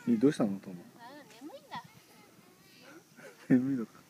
どうしたのトモ？ 眠いんだ。 眠いのか。